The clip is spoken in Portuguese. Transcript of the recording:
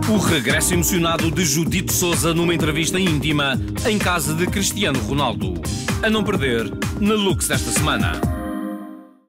O regresso emocionado de Judite Souza numa entrevista íntima em casa de Cristiano Ronaldo. A não perder na Lux desta semana.